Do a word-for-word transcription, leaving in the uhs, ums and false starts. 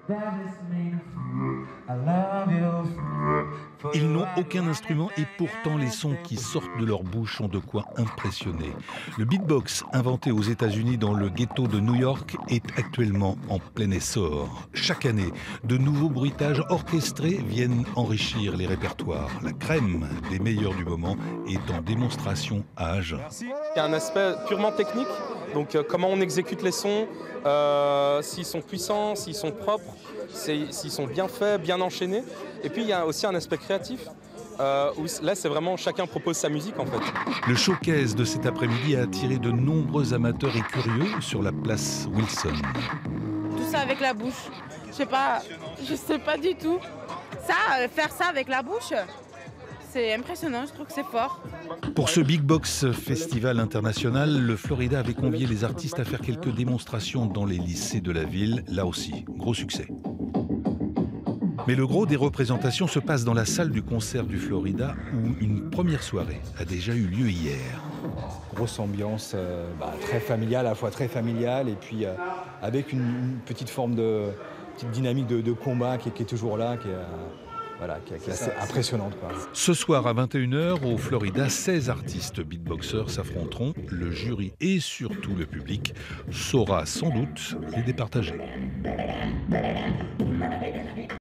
Ils n'ont aucun instrument et pourtant les sons qui sortent de leur bouche ont de quoi impressionner. Le beatbox, inventé aux États-Unis dans le ghetto de New York, est actuellement en plein essor. Chaque année, de nouveaux bruitages orchestrés viennent enrichir les répertoires. La crème des meilleurs du moment est en démonstration à Agen. Il y a un aspect purement technique, donc euh, comment on exécute les sons, euh, s'ils sont puissants, s'ils sont propres, s'ils sont bien faits, bien enchaînés. Et puis il y a aussi un aspect créatif, euh, où là c'est vraiment chacun propose sa musique en fait. Le showcase de cet après-midi a attiré de nombreux amateurs et curieux sur la place Wilson. Tout ça avec la bouche, je sais pas, je sais pas du tout. Ça, faire ça avec la bouche, c'est impressionnant, je trouve que c'est fort. Pour ce Big Box Festival international, le Florida avait convié les artistes à faire quelques démonstrations dans les lycées de la ville. Là aussi, gros succès. Mais le gros des représentations se passe dans la salle du concert du Florida où une première soirée a déjà eu lieu hier. Grosse ambiance euh, bah, très familiale, à la fois très familiale et puis euh, avec une, une petite forme de petite dynamique de, de combat qui, qui est toujours là, qui est, euh, voilà, qui, qui est assez impressionnante, quoi. Ce soir à vingt et une heures, au Florida, seize artistes beatboxers s'affronteront. Le jury et surtout le public saura sans doute les départager.